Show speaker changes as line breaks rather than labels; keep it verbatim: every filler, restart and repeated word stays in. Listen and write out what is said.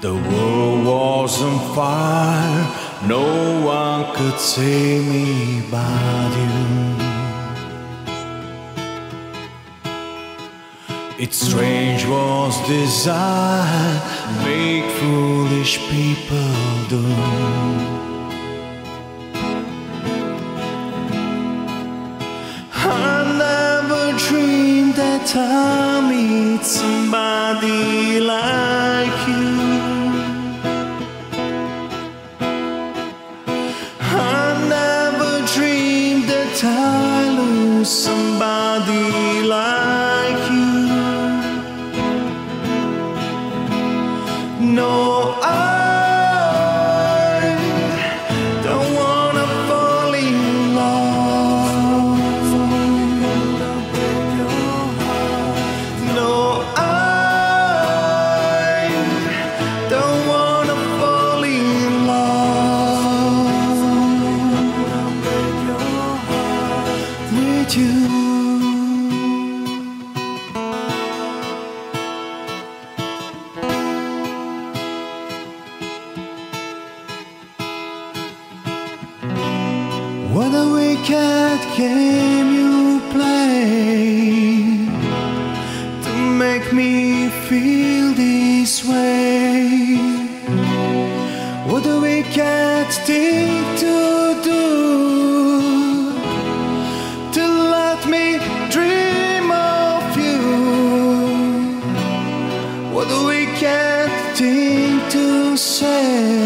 The world was on fire, no one could save me but you. It's strange was desire, make foolish people do. I never dreamed that I'll meet somebody like you. I never dreamed that I'll lose somebody like you. No, I don't wanna fall in love. No, I don't wanna fall in love with you. What a wicked game you play to make me feel this way. What a wicked thing to do, to let me dream of you. What a wicked thing to say.